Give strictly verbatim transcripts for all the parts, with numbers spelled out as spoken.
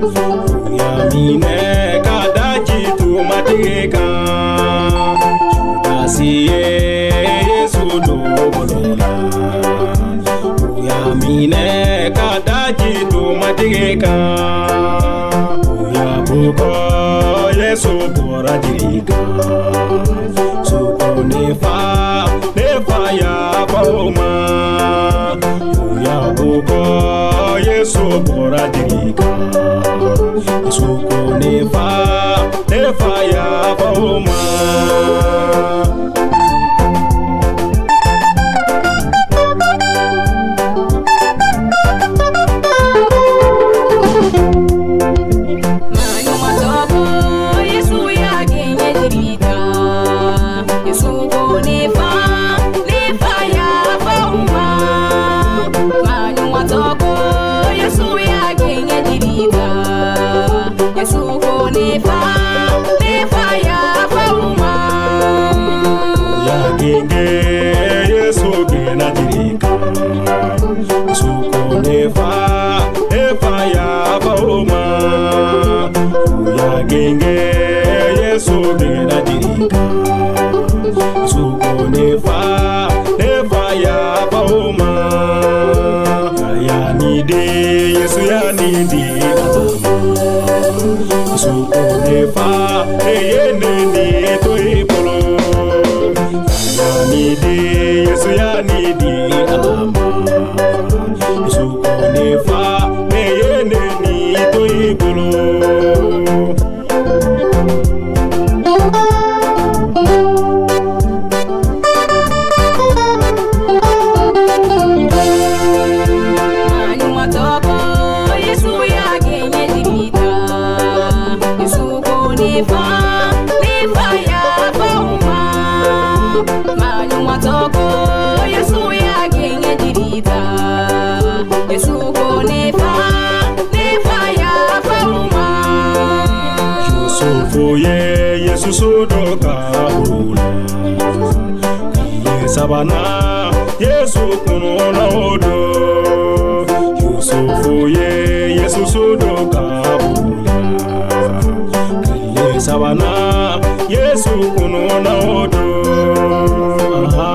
Yamine kadaji tu matika Judasiye Yesu do bolola Yamine kadaji tu matika Yabuko Yesu bora dirika Suko nefa nefa ya bauma Yabuko Yesu bora dirika Suko nefa nefa ya bauma Genge Yesu gena dirika Suko nefa nefa ya bauma Ya nidi Yesu ya nidi Suko nefa eye nini toipolo Ya nidi Yesu ya nidi alama Suko nefa eye nini toipolo Oye Yesu sodoka hula Kiye sabana Yesu kunona odo Yusufu ye Yesu sodoka hula Kiye sabana Yesu kunona odo Aha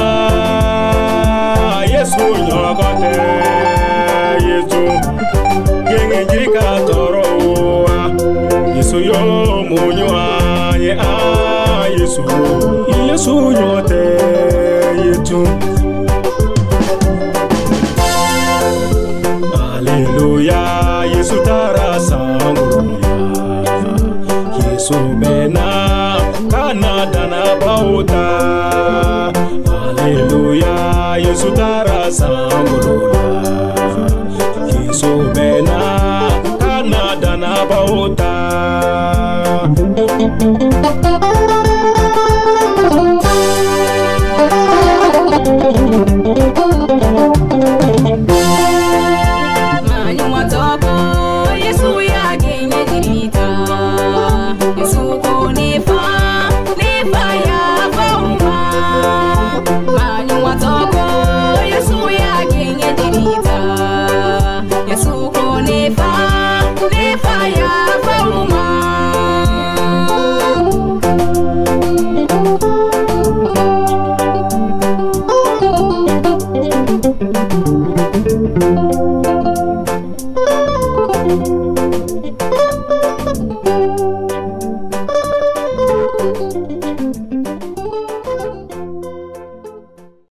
Yesu nyokote Yesu Genge njika toro Yesu yo Munyoanye ah Yesu Yesu nyote yetu Hallelujah Yesu tarasanguya Yesu bena Kanada na bauta Hallelujah Yesu tarasanguya Yesu bena Kanada na bauta Thank you.